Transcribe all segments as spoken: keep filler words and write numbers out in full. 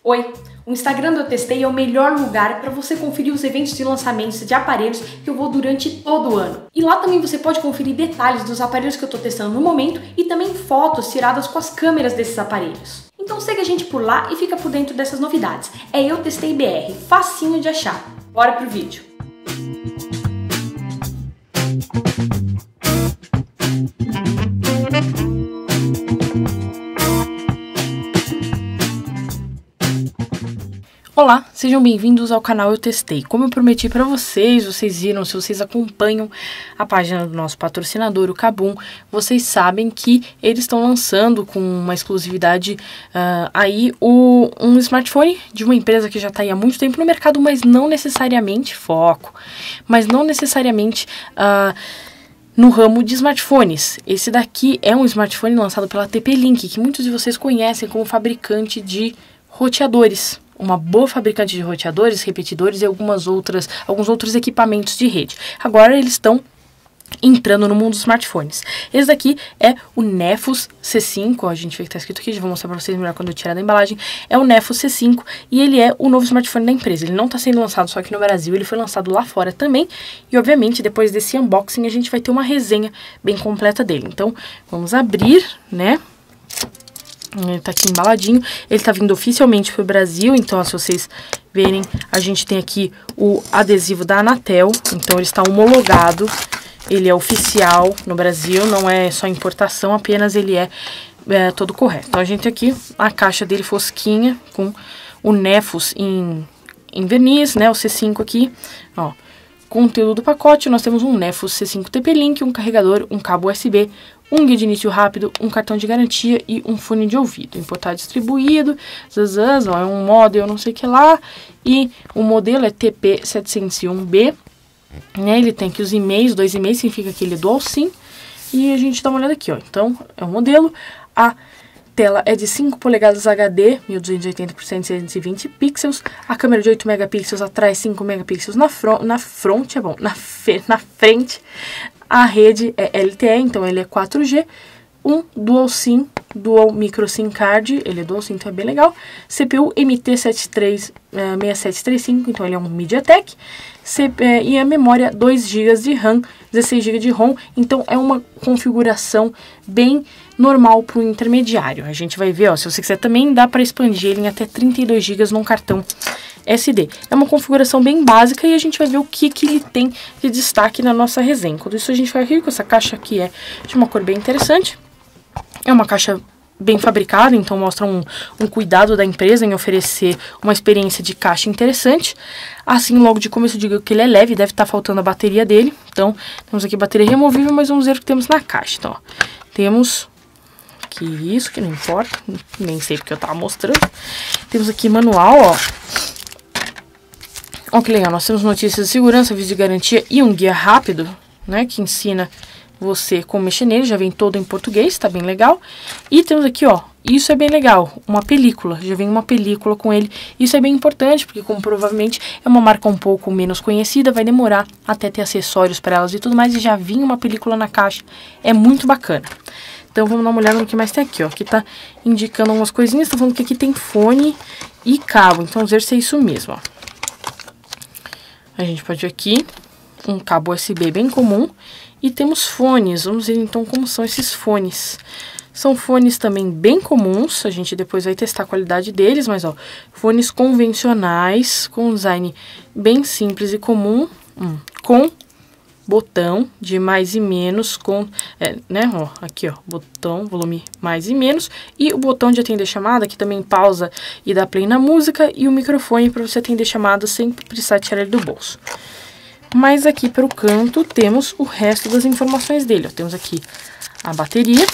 Oi! O Instagram do Eu Testei é o melhor lugar para você conferir os eventos de lançamentos de aparelhos que eu vou durante todo o ano. E lá também você pode conferir detalhes dos aparelhos que eu estou testando no momento e também fotos tiradas com as câmeras desses aparelhos. Então segue a gente por lá e fica por dentro dessas novidades. É Eu Testei B R, facinho de achar. Bora pro vídeo! Olá, sejam bem-vindos ao canal Eu Testei. Como eu prometi para vocês, vocês viram, se vocês acompanham a página do nosso patrocinador, o Kabum, vocês sabem que eles estão lançando com uma exclusividade uh, aí o, um smartphone de uma empresa que já está aí há muito tempo no mercado, mas não necessariamente foco, mas não necessariamente uh, no ramo de smartphones. Esse daqui é um smartphone lançado pela T P-Link, que muitos de vocês conhecem como fabricante de roteadores. Uma boa fabricante de roteadores, repetidores e algumas outras, alguns outros equipamentos de rede. Agora eles estão entrando no mundo dos smartphones. Esse daqui é o Nefus C cinco, ó, a gente vê que está escrito aqui, já vou mostrar para vocês melhor quando eu tirar da embalagem. É o Nefus C cinco e ele é o novo smartphone da empresa. Ele não está sendo lançado só aqui no Brasil, ele foi lançado lá fora também. E obviamente depois desse unboxing a gente vai ter uma resenha bem completa dele. Então vamos abrir, né? Ele tá aqui embaladinho, ele tá vindo oficialmente pro Brasil, então ó, se vocês verem, a gente tem aqui o adesivo da Anatel, então ele está homologado, ele é oficial no Brasil, não é só importação, apenas ele é, é todo correto. Então a gente tem aqui a caixa dele fosquinha, com o Nefus em, em verniz, né, o C cinco aqui, ó. Conteúdo do pacote, nós temos um Nefus C cinco T P-Link, um carregador, um cabo U S B, um guia de início rápido, um cartão de garantia e um fone de ouvido. Importado distribuído, zazaz, ó, é um modelo não sei o que lá, e o modelo é T P setecentos e um B, né, ele tem aqui os e-mails, dois e-mails, significa que ele é dual SIM, e a gente dá uma olhada aqui, ó, então é o modelo, a tela é de cinco polegadas H D, mil duzentos e oitenta por setecentos e vinte pixels, a câmera de oito megapixels atrás, cinco megapixels na, fron na fronte, é bom, na, na frente, a rede é L T E, então ele é quatro G, um Dual SIM, Dual Micro SIM Card, ele é Dual SIM, então é bem legal, C P U M T sete três seis sete três cinco, então ele é um MediaTek, C P, é, e a memória dois gigas de RAM, dezesseis gigas de ROM, então é uma configuração bem normal para o intermediário. A gente vai ver, ó, se você quiser também dá para expandir ele em até trinta e dois gigas num cartão S D. É uma configuração bem básica e a gente vai ver o que, que ele tem de destaque na nossa resenha. Quando isso a gente vai aqui com essa caixa aqui, é de uma cor bem interessante. É uma caixa bem fabricada, então mostra um, um cuidado da empresa em oferecer uma experiência de caixa interessante. Assim, logo de começo eu digo que ele é leve, deve estar faltando a bateria dele. Então, temos aqui bateria removível, mas vamos ver o que temos na caixa. Então, ó, temos aqui isso, que não importa, nem sei porque eu tava mostrando. Temos aqui manual, ó. Ó que legal, nós temos notícias de segurança, aviso de garantia e um guia rápido, né, que ensina você como mexer nele, já vem todo em português, tá bem legal. E temos aqui, ó, isso é bem legal, uma película, já vem uma película com ele. Isso é bem importante, porque como provavelmente é uma marca um pouco menos conhecida, vai demorar até ter acessórios para elas e tudo mais, e já vinha uma película na caixa, é muito bacana. Então vamos dar uma olhada no que mais tem aqui, ó, que tá indicando algumas coisinhas, tá falando que aqui tem fone e cabo, então vamos ver se é isso mesmo, ó. A gente pode ver aqui um cabo U S B bem comum e temos fones. Vamos ver então como são esses fones. São fones também bem comuns, a gente depois vai testar a qualidade deles, mas ó, fones convencionais, com design bem simples e comum, hum, com botão de mais e menos, com, é, né, ó, aqui ó, botão, volume mais e menos, e o botão de atender chamada, que também pausa e dá play na música, e o microfone para você atender chamada sem precisar tirar ele do bolso. Mas aqui para o canto temos o resto das informações dele, ó, temos aqui a bateria,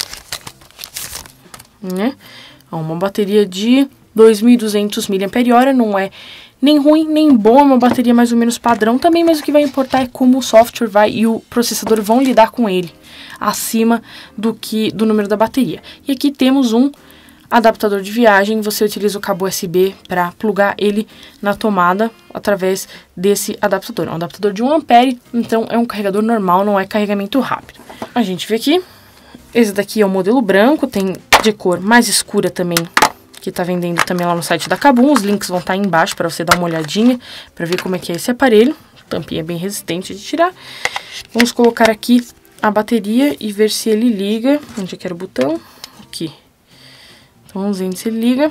né, uma bateria de dois mil e duzentos miliampères-hora, não é nem ruim, nem bom, é uma bateria mais ou menos padrão também, mas o que vai importar é como o software vai e o processador vão lidar com ele, acima do que do número da bateria. E aqui temos um adaptador de viagem, você utiliza o cabo U S B para plugar ele na tomada através desse adaptador. É um adaptador de um ampere, então é um carregador normal, não é carregamento rápido. A gente vê aqui, esse daqui é o modelo branco, tem de cor mais escura também que tá vendendo também lá no site da Kabum. Os links vão estar aí embaixo para você dar uma olhadinha, para ver como é que é esse aparelho. A tampinha é bem resistente de tirar. Vamos colocar aqui a bateria e ver se ele liga. Onde é que era o botão? Aqui. Então vamos ver se ele liga.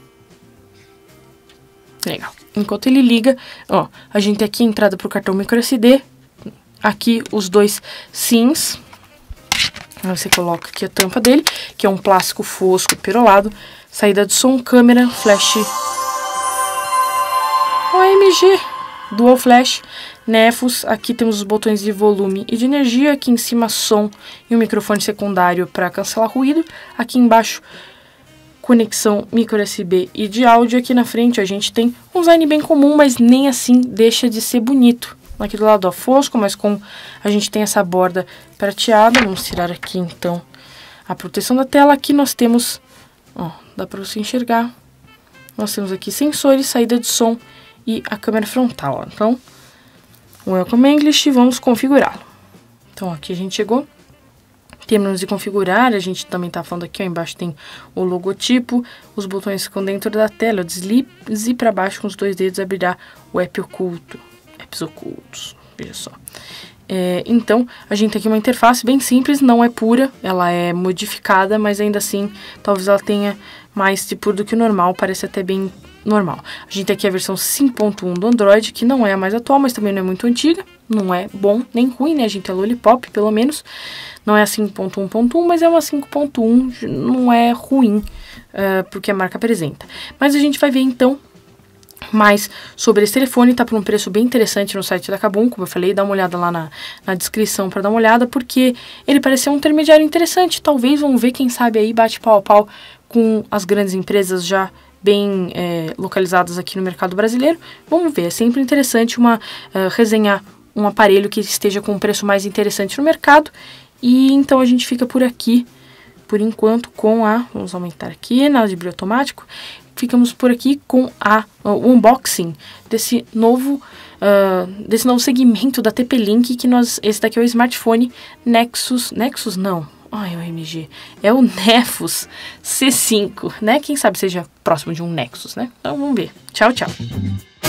Legal. Enquanto ele liga, ó, a gente tem aqui a entrada para o cartão microSD. Aqui os dois sims. Aí você coloca aqui a tampa dele, que é um plástico fosco perolado. Saída de som, câmera, flash O M G, Dual Flash, Nefus. Aqui temos os botões de volume e de energia. Aqui em cima som e um microfone secundário para cancelar ruído. Aqui embaixo conexão microSD e de áudio. Aqui na frente a gente tem um design bem comum, mas nem assim deixa de ser bonito. Aqui do lado, ó, fosco, mas com a gente tem essa borda prateada. Vamos tirar aqui então a proteção da tela. Aqui nós temos, ó, dá para você enxergar. Nós temos aqui sensores, saída de som e a câmera frontal, ó. Então, Welcome English, vamos configurá-lo. Então aqui a gente chegou. Termos de configurar, a gente também tá falando aqui, ó, embaixo tem o logotipo, os botões ficam dentro da tela, deslize para baixo com os dois dedos, abrirá o app oculto, apps ocultos, veja só. É, então, a gente tem aqui uma interface bem simples, não é pura, ela é modificada, mas ainda assim, talvez ela tenha mais de puro do que o normal, parece até bem normal. A gente tem aqui a versão cinco ponto um do Android, que não é a mais atual, mas também não é muito antiga, não é bom nem ruim, né? A gente é Lollipop, pelo menos. Não é a cinco ponto um ponto um, mas é uma cinco ponto um, não é ruim, uh, porque a marca apresenta. Mas a gente vai ver, então, mais sobre esse telefone. Tá por um preço bem interessante no site da Kabum, como eu falei, dá uma olhada lá na, na descrição para dar uma olhada, porque ele parece ser um intermediário interessante. Talvez, vamos ver, quem sabe aí bate pau a pau com as grandes empresas já bem é, localizadas aqui no mercado brasileiro. Vamos ver, é sempre interessante uma, uh, resenhar um aparelho que esteja com um preço mais interessante no mercado. E então a gente fica por aqui, por enquanto, com a... Vamos aumentar aqui, nada de brilho automático. Ficamos por aqui com a, o unboxing desse novo, uh, desse novo segmento da T P-Link, que nós... Esse daqui é o smartphone Nexus... Nexus não... Ai, o M G. É o Nefus C cinco, né? Quem sabe seja próximo de um Nexus, né? Então vamos ver. Tchau, tchau.